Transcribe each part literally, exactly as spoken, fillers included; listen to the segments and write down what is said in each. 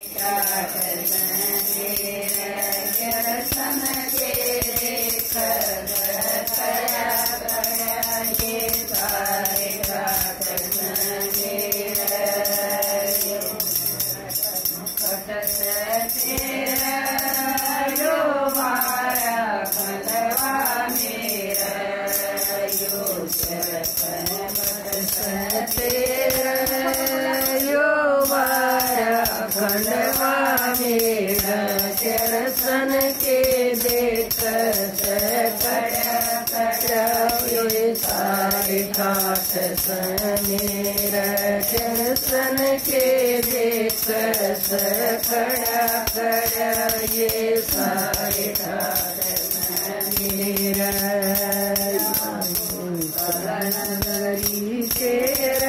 चरसन के देख सारे ठाठ समीर चरसन के देख खड़ा खड़ा ये सारे ठाठ समीर नगरी तेरा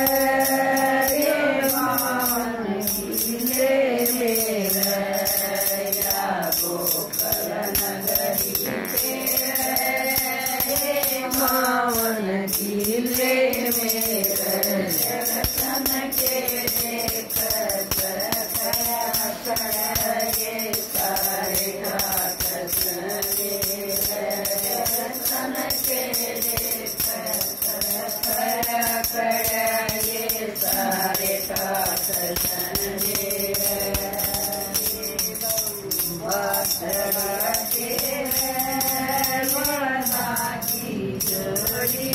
मावन किले मेरे चरसन के देख खड़ा खड़ा ये सारे ठाठ समीर चरसन के देख खड़ा खड़ा ये सारे ठाठ समीर जोड़ी